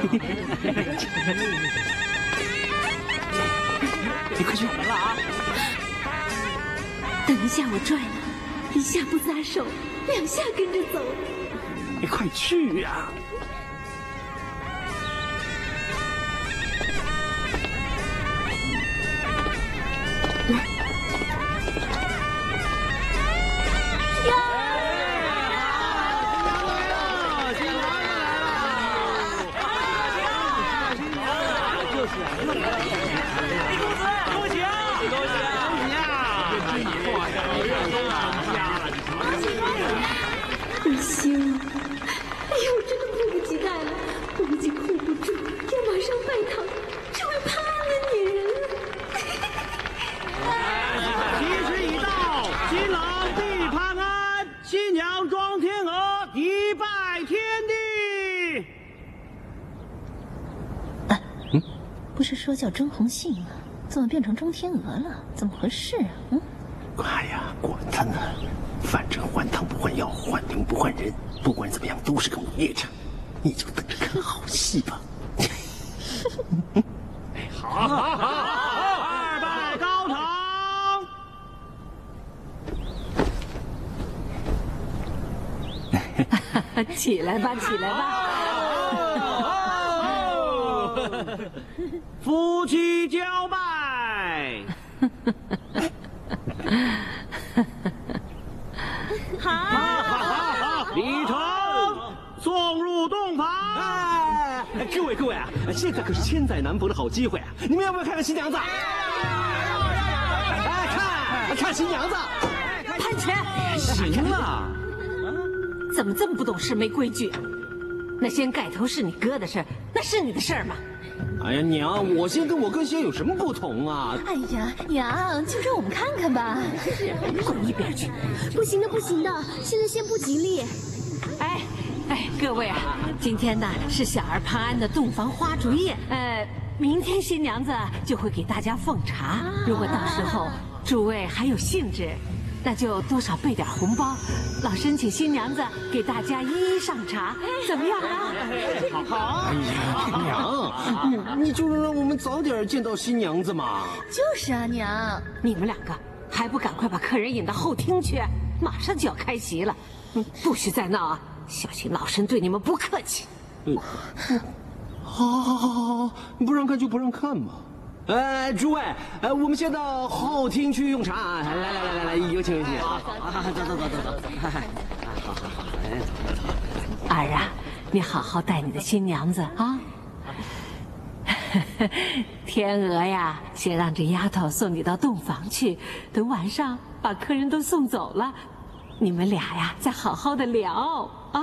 你快去门了啊！ 等一下我拽了，一下不撒手，2下跟着走。 你快去呀！ 不行，哎呀，我真的迫不及待了，我已经 hold 不住，要马上拜堂，成为潘安的女人了。 吉时已到，新郎帝潘安，新娘庄天娥，一拜天地。 不是说叫庄红杏吗？怎么变成庄天娥了？怎么回事啊？ 哎呀，管他呢，反正换汤不换药，换兵不换人，不管怎么样都是个孽障，你就等着看好戏吧。 好，二拜高堂。 起来吧，起来吧。 夫妻交拜。好，礼成送入洞房。 哎，各位啊，现在可是千载难逢的好机会啊！你们要不要看看新娘子？哎，看新娘子。 潘全， 行了， 怎么这么不懂事没规矩啊？那掀盖头是你哥的事儿，那是你的事儿吗？ 哎呀，娘，我先跟我哥先有什么不同啊？ 哎呀，娘，就让我们看看吧。 滚一边去！ 不行的，不行的，现在先不吉利。 哎，各位啊，今天呢是小儿潘安的洞房花烛夜，明天新娘子就会给大家奉茶。如果到时候诸位还有兴致，那就多少备点红包，老申请新娘子给大家一一上茶，怎么样啊？ 好。 哎呀，娘，你就让我们早点见到新娘子嘛。 就是啊，娘。 你们2个还不赶快把客人引到后厅去？马上就要开席了，不许再闹啊！小心老身对你们不客气。 好，不让看就不让看嘛。诸位，我们先到后厅去用茶啊！来，有请。走。 儿啊，你好好带你的新娘子啊。天鹅呀，先让这丫头送你到洞房去，等晚上把客人都送走了，你们俩呀再好好的聊啊。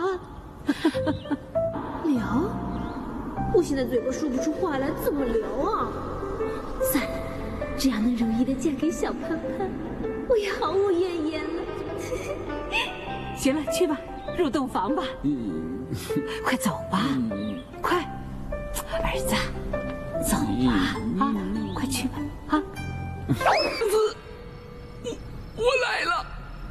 聊？我现在嘴巴说不出话来，怎么聊啊？ 算了，只要能如意的嫁给小潘潘，我也毫无怨言了。行了，去吧，入洞房吧。快走吧，快，儿子，走吧，啊，快去吧，啊。 我来了。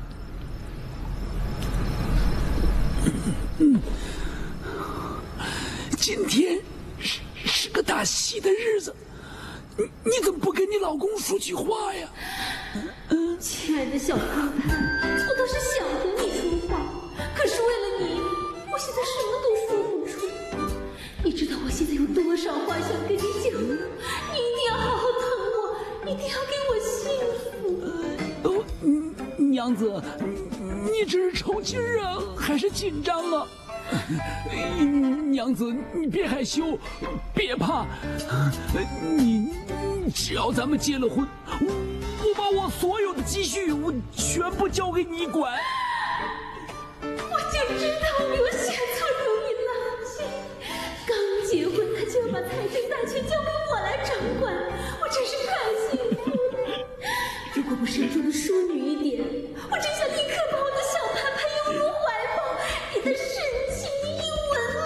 今天是个大喜的日子，你怎么不跟你老公说句话呀？ 亲爱的小潘潘，我倒是想和你说话，可是为了你，我现在什么都说不出。你知道我现在有多少话想跟你讲吗？你一定要好好疼我，一定要给我幸福。 娘子，你这是抽筋儿啊，还是紧张啊？娘子，你别害羞，别怕，你只要咱们结了婚，我把我所有的积蓄我全部交给你管。 我就知道我选错如意郎君，刚结婚他就要把财政大权交给我来掌管，我真是太幸福了。如果不慎重的淑女一点，我真想立刻把我的小潘潘拥入怀抱，给他深情一吻。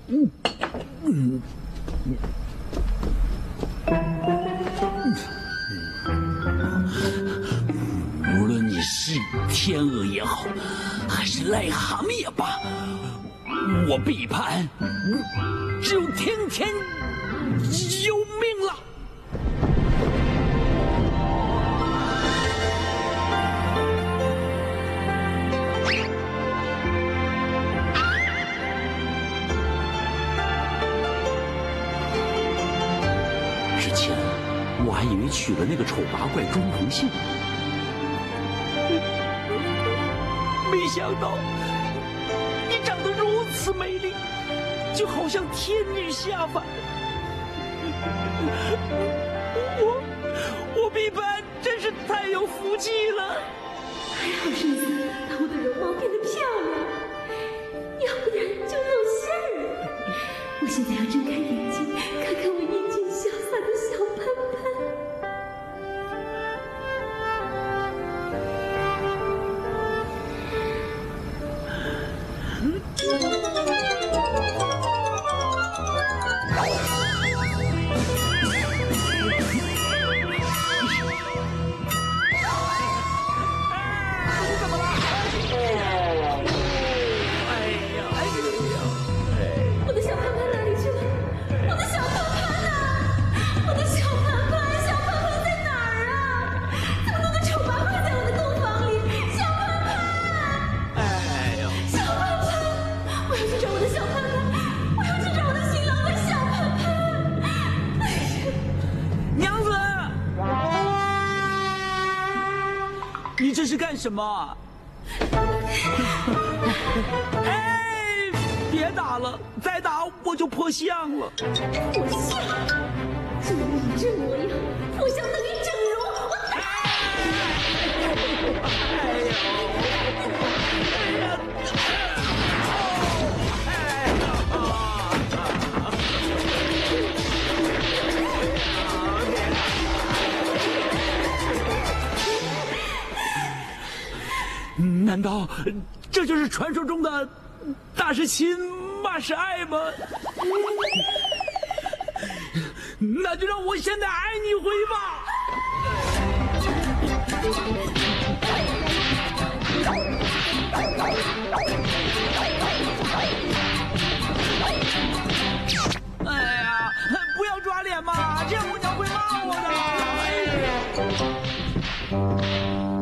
无论你是天鹅也好，还是癞蛤蟆也罢，我毕潘只有天天有命了。之前我还以为娶了那个丑八怪钟同信，没想到你长得如此美丽，就好像天女下凡。我毕潘真是太有福气了。 还好圣僧把我的容貌变得漂亮，要不然就露馅儿了。我现在要睁开眼睛，看看我英俊潇洒的小潘潘。我的小潘潘哪里去了？我的小潘潘呢？我的小潘潘，小潘潘在哪儿啊？怎么那么丑八怪在我的洞房里？小潘潘！ 哎呦， 小潘潘！我要去找我的小潘潘！我要去找我的新郎官小潘潘！ 娘子，你这是干什么？哎，别打了，再打我就破相了。 破相，就你这模样，破相等于整容。我打！ 难道这就是传说中的大是亲，骂是爱吗？那就让我现在爱你回吧。哎呀，不要抓脸嘛，这样我娘会骂我的。哎呀